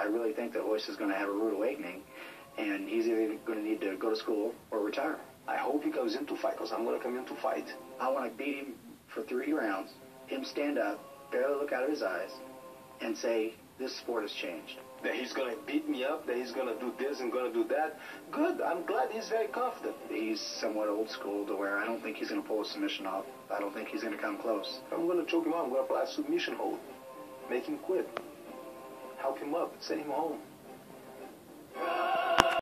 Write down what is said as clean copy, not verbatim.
I really think that Royce is going to have a rude awakening, and he's either going to need to go to school or retire. I hope he comes in to fight, because I'm going to come in to fight. I want to beat him for 3 rounds, him stand up, barely look out of his eyes, and say, this sport has changed. That he's going to beat me up, that he's going to do this and going to do that. Good, I'm glad he's very confident. He's somewhat old school to where I don't think he's going to pull a submission off. I don't think he's going to come close. I'm going to choke him out. I'm going to apply a submission hold. Make him quit. Help him up. Send him home.